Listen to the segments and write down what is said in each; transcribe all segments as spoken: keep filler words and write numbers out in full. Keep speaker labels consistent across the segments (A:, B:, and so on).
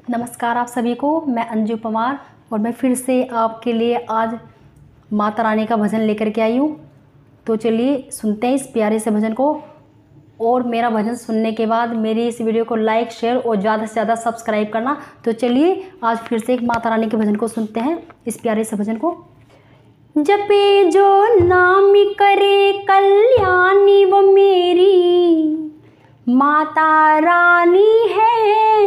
A: नमस्कार आप सभी को, मैं अंजू पवार और मैं फिर से आपके लिए आज माता रानी का भजन लेकर के आई हूँ। तो चलिए सुनते हैं इस प्यारे से भजन को। और मेरा भजन सुनने के बाद मेरी इस वीडियो को लाइक शेयर और ज़्यादा से ज़्यादा सब्सक्राइब करना। तो चलिए आज फिर से एक माता रानी के भजन को सुनते हैं, इस प्यारे से भजन को। जपे जो नाम करे कल्याणी वो मेरी माता रानी है,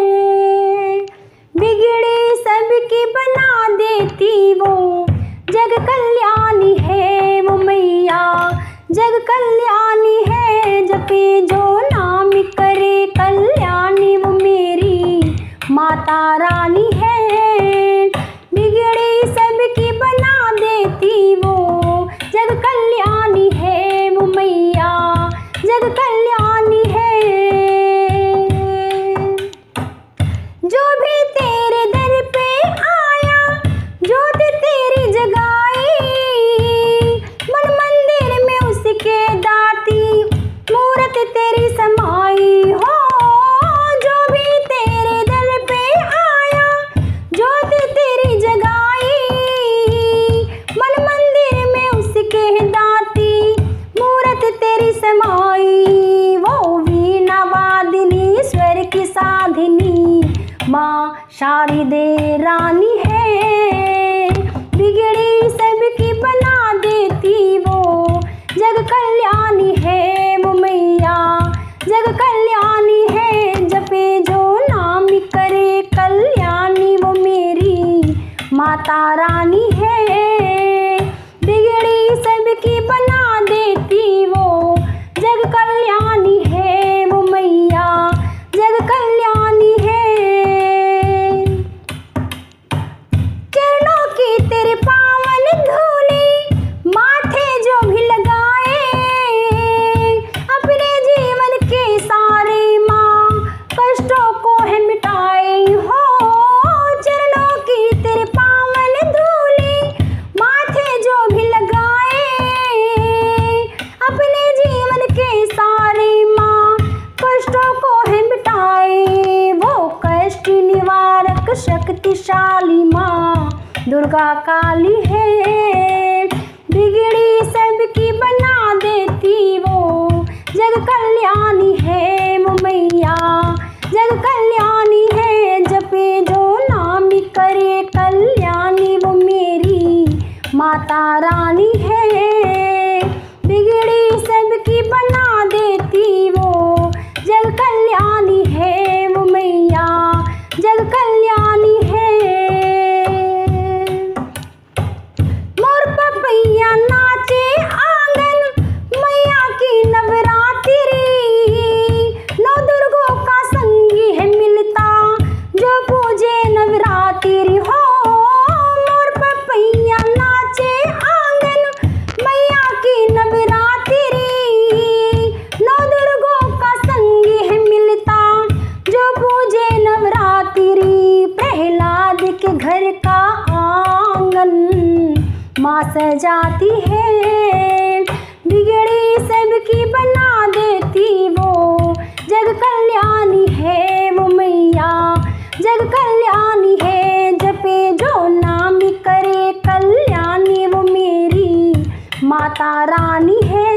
A: बिगड़ी सबकी बना देती वो जग कल्याणी है, वो मैया जग कल्याणी है। जपे जो नाम करे कल्याणी वो मेरी माता रानी है, बिगड़ी सबकी बना देती वो जग कल्याणी है, वो मैया जग कल्याणी है। जो भी तेरे दर पे आया ज्योत तेरी जगाई, मन मंदिर में उसके दाती मूरत तेरी समाई हो। जो भी तेरे दर पे आया ज्योत तेरी जगाई, मन मंदिर में उसके दाती मूरत तेरी समाई। वो वीणा वादिनी स्वर की साधिनी माँ शारदे रानी है, बिगड़ी सबकी बना देती वो जग कल्याणी है, वो मैया जग कल्याणी है। जपे जो नाम करे कल्याणी वो मेरी माता रानी है, बिगड़ी सबकी बना देती वो जग कल्याणी है, वो मैया जग कल्याणी है। चरणों की तेरे पावन धूली माथे जो भी लगाए, अपने जीवन के सारे माँ कष्टों को है मिटाए हो। चरणों की तेरे पावन धूली माथे जो भी लगाए, अपने जीवन के सारे माँ कष्टों को है मिटाए। वो कष्ट निवारक शक्तिशाली माँ दुर्गा काली है, बिगड़ी सबकी बना देती वो जग कल्याणी है, वो मैया जग कल्याणी है। जपे जो नाम करे कल्याणी वो मेरी माता रानी है, बिगड़ी सबकी बना देती वो जग कल्याणी है, वो मैया जग कल्याणी है। मोर पपैया नाचे आंगन मैया की नवरात्रि, नौ दुर्गों का संगी है मिलता जो पूजे नवरात्रि हो। मोर पपैया नाचे आंगन मैया की नवरात्रि, नौ दुर्गों का संगी है मिलता जो पूजे नवरात्रि। प्रहलाद के घर का आंगन माँ सजाती है, बिगड़ी सबकी बना देती वो जग कल्याणी है, वो मैया जग कल्याणी है। जपे जो नाम करे कल्याणी वो मेरी माता रानी है,